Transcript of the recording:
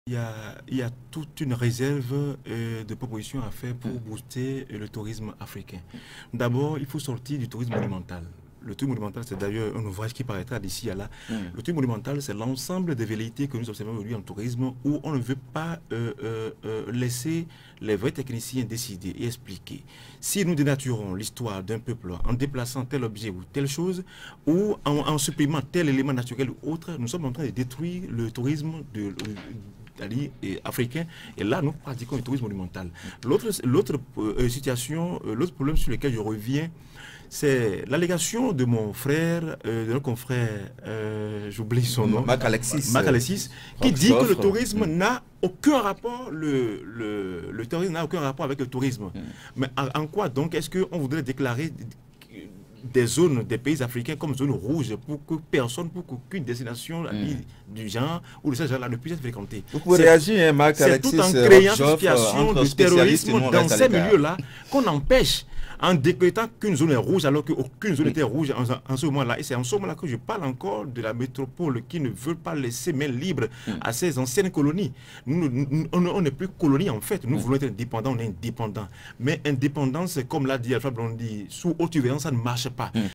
Il y a toute une réserve de propositions à faire pour booster le tourisme africain. D'abord, il faut sortir du tourisme monumental. Le tourisme monumental, c'est d'ailleurs un ouvrage qui paraîtra d'ici à là. Le tourisme monumental, c'est l'ensemble des velléités que nous observons aujourd'hui en tourisme où on ne veut pas laisser les vrais techniciens décider et expliquer. Si nous dénaturons l'histoire d'un peuple en déplaçant tel objet ou telle chose, ou en supprimant tel élément naturel ou autre, nous sommes en train de détruire le tourisme africain, et là nous pratiquons le tourisme monumental. L'autre situation, l'autre problème sur lequel je reviens, c'est l'allégation de mon frère, de notre confrère, j'oublie son nom, Mac Alexis, qui dit que le tourisme n'a aucun rapport, le tourisme n'a aucun rapport avec le tourisme. Mais en quoi donc est-ce qu'on voudrait déclarer des zones, des pays africains comme zone rouge pour que personne, pour qu'aucune destination du genre ou de ce genre-là ne puisse être fréquentée. Vous pouvez réagir, Mac Alexis. C'est tout en créant une situation de terrorisme dans ces milieux-là qu'on empêche en décrétant qu'une zone est rouge alors qu'aucune zone n'était rouge en ce moment-là. Et c'est en ce moment-là que je parle encore de la métropole qui ne veut pas laisser main libre à ces anciennes colonies. On n'est plus colonie en fait. Nous voulons être indépendants, on est indépendants. Mais indépendance, comme l'a dit Alpha Blondy, sous haute surveillance, ça ne marche pas.